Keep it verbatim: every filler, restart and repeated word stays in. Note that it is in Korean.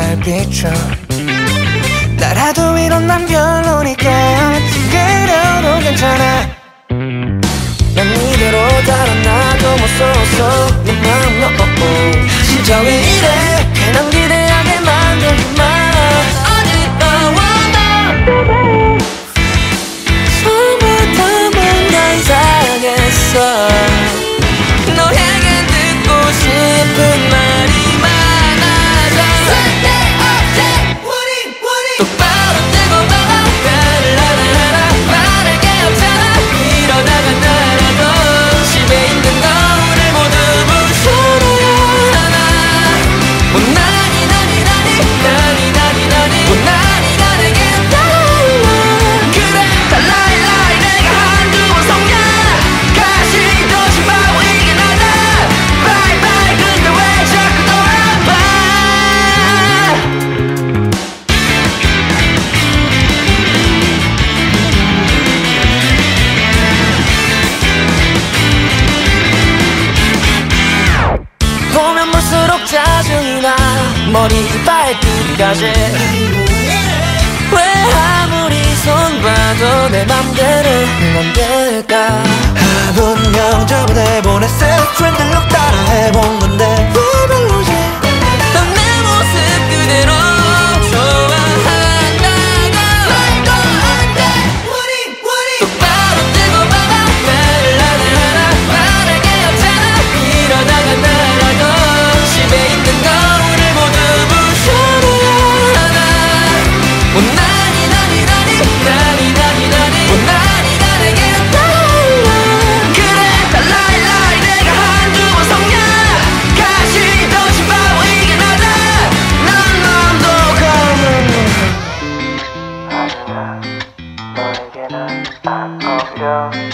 날 비춰. 나라도 이런 난 별로니까 그래도 괜찮아. 난 이대로 달아나도 무서워서 내 마음 너 진짜 왜 이래. 괜한 기대하게 만들지 마. 어지러워 너 처음부터 뭔가 이상했어. 너에게 듣고 싶은 말이 많아져. 쓸데없지 똑바로 떼고 봐봐. 나를 하나하나 말할 게 없잖아. 이러다가 날아도 집에 있는 거울을 모두 부숴놔야 하나. 못나니 나니 나니 나니 나니 나니 못나니가 내게 달라. 그래 달라이라이 내가 한두 번 속냐. 가시도 싶어 이게 나다. 바이바이 근데 왜 자꾸 돌아봐. 보면 볼수록 짜증이 나. 머리 발끝까지. 왜 아무리 손봐도 내 맘대로 안 될까. 아분 명절에 보냈을 트렌드룩 따라 해본 건데 왜 별로지. 넌 내 모습 그대로 좋아한다고. 말도 안돼 똑바로 떼고 봐봐. 나를 하나하나 말할 게 없잖아. 이러다가 날아도 집에 있는 거울을 모두 부숴놔야 하나. 못나니 나니 나니 나니 나니 나니 못나니가 내게 달라. 그래 달라이라이 내가 한두 번 속냐. 가시도 싶어 이게 나다. 난 맘도 가면 하지만 너에게는 안 어울려.